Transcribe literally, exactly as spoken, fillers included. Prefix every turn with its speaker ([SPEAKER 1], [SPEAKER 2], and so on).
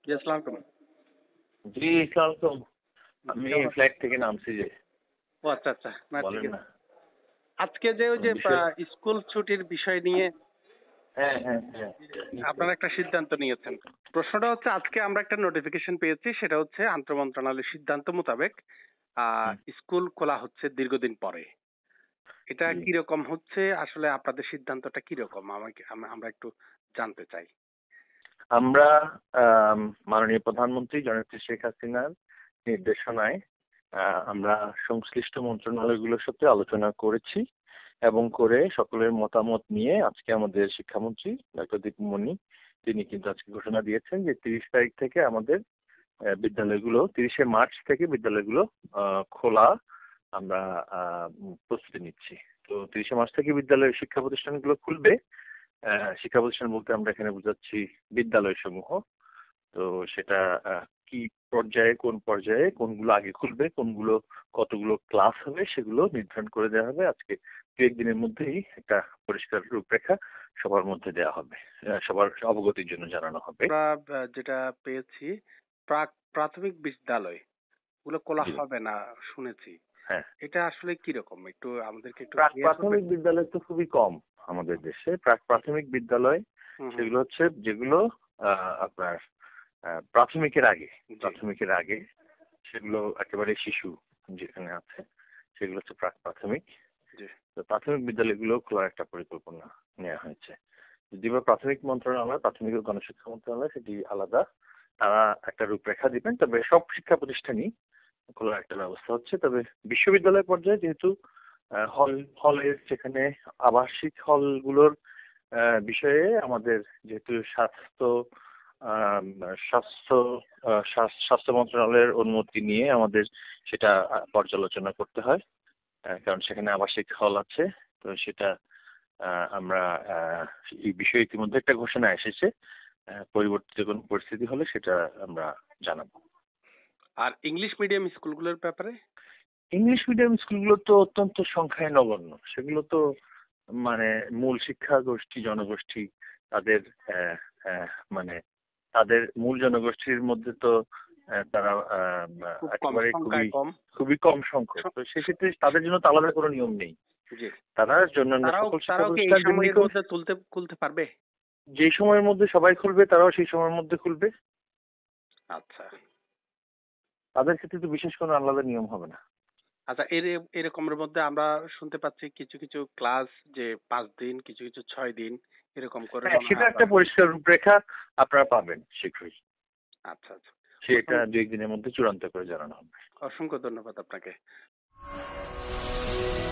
[SPEAKER 1] জি, আসসালামু আলাইকুম।
[SPEAKER 2] জি, আসসালামু আলাইকুম। আমি
[SPEAKER 1] কেমন আছেন?
[SPEAKER 2] ফ্লাইট থেকে নামছি যে।
[SPEAKER 1] ও আচ্ছা, আচ্ছা। না ঠিক
[SPEAKER 2] বলেন
[SPEAKER 1] আছে।
[SPEAKER 2] না।
[SPEAKER 1] আজকে যে ওই
[SPEAKER 2] কোন
[SPEAKER 1] যে আ
[SPEAKER 2] বিষয়?
[SPEAKER 1] স্কুল ছুটির বিষয় নিয়ে
[SPEAKER 2] হ্যাঁ, হ্যাঁ, হ্যাঁ। নিশ্চয়ই।
[SPEAKER 1] আপনারা একটা সিদ্ধান্ত নিয়েছেন। প্রশ্নটা হচ্ছে আজকে আমরা একটা নোটিফিকেশন পেয়েছি সেটা হচ্ছে আন্তঃ মন্ত্রণালয়ের সিদ্ধান্ত মোতাবেক আ
[SPEAKER 2] হুম,
[SPEAKER 1] স্কুল খোলা হচ্ছে দীর্ঘদিন পরে। এটা
[SPEAKER 2] জি।
[SPEAKER 1] কিরকম হচ্ছে আসলে আপনাদের সিদ্ধান্তটা কিরকম? আমাকে আম- আমরা একটু জানতে চাই।
[SPEAKER 2] আমরা আম মাননীয় প্রধানমন্ত্রী জননেত্রী শেখ হাসিনার নির্দেশনায় আ আমরা সংশ্লিষ্ট মন্ত্রণালয়গুলোর সাথে আলোচনা করেছি এবং করে সকলের মতামত নিয়ে আজকে আমাদের শিক্ষামন্ত্রী ডক্টর দীপুমণি তিনি কিন্তু আজকে ঘোষণা দিয়েছেন যে ত্রিশ তারিখ থেকে আমাদের আহ, বিদ্যালয়গুলো তিরিশে মার্চ থেকে বিদ্যালয়গুলো আহ, খোলা আমরা আহ, উম, প্রস্তুতি নিচ্ছি। তো তিরিশে মার্চ থেকে বিদ্যালয় শিক্ষা প্রতিষ্ঠানগুলো খুলবে। আহ, শিক্ষা প্রতিষ্ঠান বলতে আমরা এখানে বোঝাচ্ছি বিদ্যালয় সমূহ। তো সেটা আহ, কি পর্যায়ে কোন পর্যায়ে কোনগুলো আগে খুলবে কোনগুলো কতগুলো ক্লাস হবে সেগুলো নির্ধারণ করে দেওয়া হবে। আজকে দু একদিনের মধ্যেই একটা পরিষ্কার রূপরেখা সবার মধ্যে দেওয়া হবে, আহ, সবার অবগতির জন্য জানানো হবে।
[SPEAKER 1] আমরা আ যেটা পেয়েছি প্রাক প্রাথমিক বিদ্যালয় গুলো খোলা
[SPEAKER 2] জি,
[SPEAKER 1] হবে না শুনেছি।
[SPEAKER 2] হ্যাঁ।
[SPEAKER 1] এটা আসলে কিরকম? একটু আমাদেরকে একটু
[SPEAKER 2] প্রাক
[SPEAKER 1] ক্লিয়ার করবেন?
[SPEAKER 2] প্রাথমিক বিদ্যালয় তো খুবই কম আমাদের দেশে। প্রাক প্রাথমিক বিদ্যালয়
[SPEAKER 1] হুম, হুম।
[SPEAKER 2] সেগুলো হচ্ছে যেগুলো আহ, আপনার আহ, প্রাথমিকের আগে
[SPEAKER 1] জি,
[SPEAKER 2] প্রাথমিকের আগে সেগুলো একেবারে শিশু যেখানে আছে সেগুলো হচ্ছে প্রাক প্রাথমিক।
[SPEAKER 1] জি।
[SPEAKER 2] তো প্রাথমিক বিদ্যালয়গুলো খোলার একটা পরিকল্পনা নেওয়া হয়েছে। যদিও বা প্রাথমিক মন্ত্রণালয় প্রাথমিক ও গণশিক্ষা মন্ত্রণালয় সেটি আলাদা, তারা একটা রূপরেখা দিবেন। তবে সব শিক্ষা প্রতিষ্ঠানই খোলার একটা ব্যবস্থা হচ্ছে। তবে বিশ্ববিদ্যালয় পর্যায়ে যেহেতু আহ, হল হলের সেখানে আবাসিক হলগুলোর আহ, বিষয়ে আমাদের যেহেতু স্বাস্থ্য আম, স্বাস্থ্য আহ, স্বাস্থ্য স্বাস্থ্য মন্ত্রণালয়ের অনুমতি নিয়ে আমাদের সেটা আহ, পর্যালোচনা করতে হয়। আহ, কারণ সেখানে আবাসিক হল আছে। তো সেটা আহ, আমরা আহ, এই বিষয়ে ইতিমধ্যে একটা ঘোষণা এসেছে। আহ, পরিবর্তিত কোনো পরিস্থিতি হলে সেটা আমরা জানাবো।
[SPEAKER 1] আর ইংলিশ মিডিয়াম স্কুলগুলোর ব্যাপারে?
[SPEAKER 2] ইংলিশ মিডিয়াম স্কুলগুলো তো অত্যন্ত সংখ্যায় নগণ্য। সেগুলো তো মানে মূল শিক্ষা গোষ্ঠী জনগোষ্ঠী তাদের আহ, আহ, মানে তাদের মূল জনগোষ্ঠীর মধ্যে তো আহ, তারা আহ,
[SPEAKER 1] খুব কম
[SPEAKER 2] একেবারে খুবই
[SPEAKER 1] সংখ্যায় কম।
[SPEAKER 2] খুবই কম সংখ্যক।
[SPEAKER 1] স-
[SPEAKER 2] তো সেক্ষেত্রে তাদের জন্য তো আলাদা কোনো নিয়ম নেই।
[SPEAKER 1] জি।
[SPEAKER 2] তারা অন্যান্য
[SPEAKER 1] তারাও
[SPEAKER 2] সকল শিক্ষা
[SPEAKER 1] তারাও কি এই
[SPEAKER 2] প্রতিষ্ঠান যেমনি
[SPEAKER 1] সময়ের
[SPEAKER 2] করে
[SPEAKER 1] মধ্যে তুলতে খুলতে পারবে?
[SPEAKER 2] যে সময়ের মধ্যে সবাই খুলবে তারাও সেই সময়ের মধ্যে খুলবে।
[SPEAKER 1] আচ্ছা।
[SPEAKER 2] তাদের ক্ষেত্রে তো বিশেষ কোনো আলাদা নিয়ম হবে না।
[SPEAKER 1] আচ্ছা এর এরকমের মধ্যে আমরা শুনতে পাচ্ছি কিছু কিছু ক্লাস যে পাঁচ দিন কিছু কিছু ছয় দিন এরকম করে
[SPEAKER 2] হ্যাঁ,
[SPEAKER 1] মনে
[SPEAKER 2] সেটা
[SPEAKER 1] হয়
[SPEAKER 2] একটা
[SPEAKER 1] আপনারা।
[SPEAKER 2] পরিষ্কার রূপরেখা আপনারা পাবেন শীঘ্রই।
[SPEAKER 1] আচ্ছা, আচ্ছা।
[SPEAKER 2] সেটা
[SPEAKER 1] অসং-
[SPEAKER 2] দু একদিনের মধ্যে চূড়ান্ত করে জানানো হবে।
[SPEAKER 1] অসংখ্য ধন্যবাদ আপনাকে।